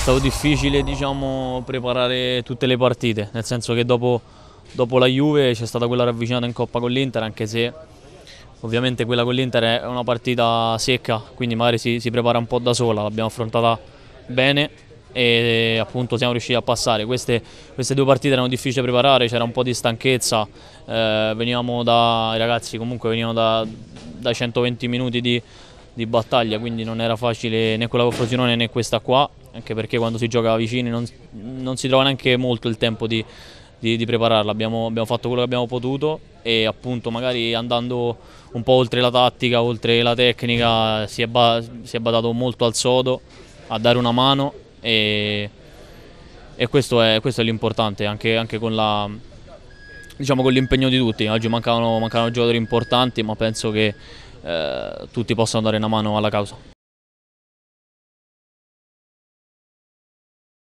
stato difficile, diciamo, preparare tutte le partite, nel senso che dopo la Juve c'è stata quella ravvicinata in Coppa con l'Inter, anche se ovviamente quella con l'Inter è una partita secca, quindi magari si prepara un po' da sola, l'abbiamo affrontata bene e appunto siamo riusciti a passare. Queste due partite erano difficili da preparare, c'era un po' di stanchezza, i ragazzi comunque venivano da 120 minuti di battaglia, quindi non era facile né quella con Frosinone né questa qua, anche perché quando si gioca vicini non si trova neanche molto il tempo di prepararla. Abbiamo fatto quello che abbiamo potuto e appunto magari andando un po' oltre la tattica, oltre la tecnica, si è badato molto al sodo, a dare una mano e questo è l'importante, anche con diciamo, con l'impegno di tutti. Oggi mancavano giocatori importanti, ma penso che tutti possano dare una mano alla causa.